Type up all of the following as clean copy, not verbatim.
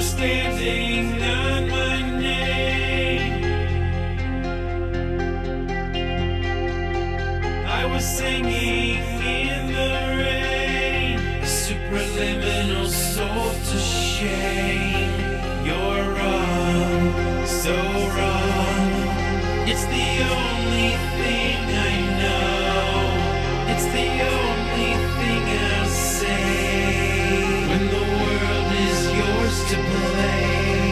standing on my name. I was singing in the rain, a superliminal soul to shame. You're wrong, so wrong. It's the only thing I know. It's the only thing I'll say when the world is yours to play.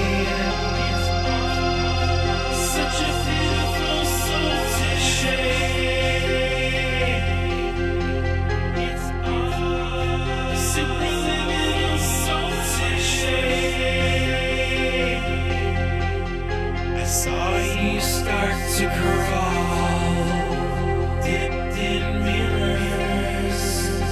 It's such a beautiful soul to share. It's a superliminal soul to share. I saw you start to crawl, dipped in mirrors,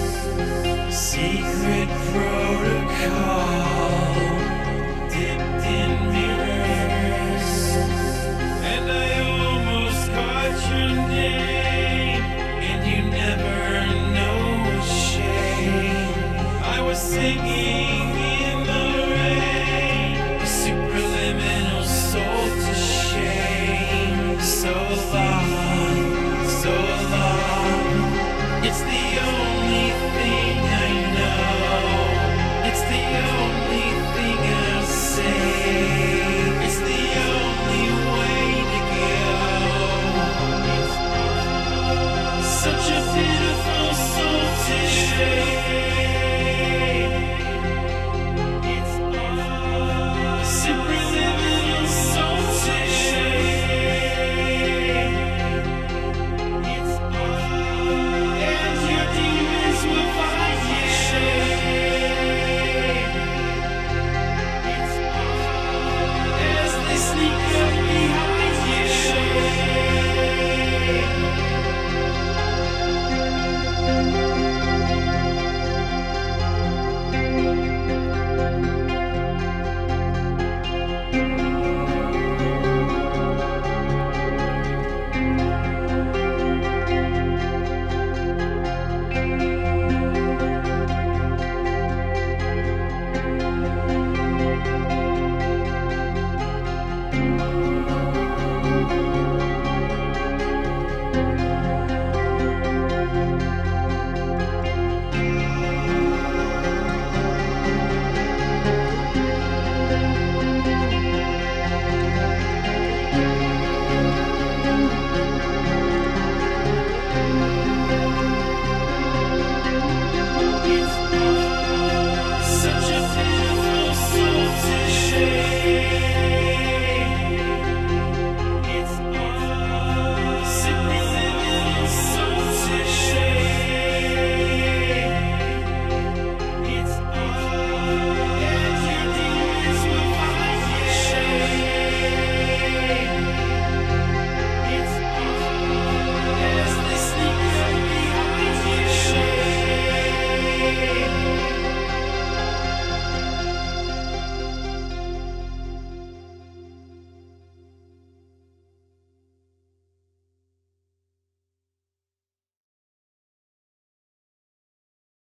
secret protocol, dipped in mirrors, and I almost caught your name, and you never know a shame. I was singing in the rain, a superliminal soul to shame, so long.